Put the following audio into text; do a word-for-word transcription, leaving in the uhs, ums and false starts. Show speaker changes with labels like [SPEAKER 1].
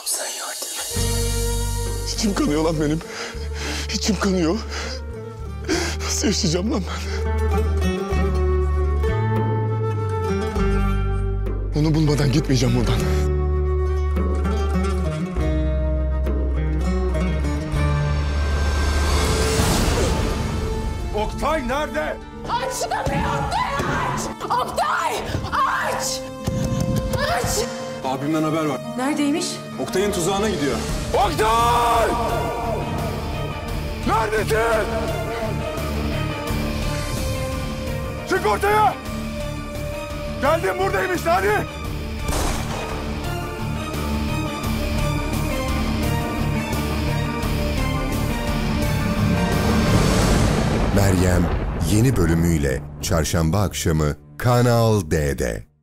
[SPEAKER 1] sen yardım et.
[SPEAKER 2] İçim kanıyor lan benim. İçim kanıyor. Nasıl yaşayacağım lan ben? Onu bulmadan gitmeyeceğim buradan.
[SPEAKER 3] Oktay nerede?
[SPEAKER 4] Aç şu kapıyı Oktay, aç! Oktay, aç! Aç!
[SPEAKER 3] Abimden haber var.
[SPEAKER 4] Neredeymiş?
[SPEAKER 3] Oktay'ın tuzağına gidiyor.
[SPEAKER 2] Oktay! Neredesin? Çık ortaya! Geldim, buradaymış, hadi!
[SPEAKER 5] Meryem yeni bölümüyle Çarşamba akşamı Kanal D'de.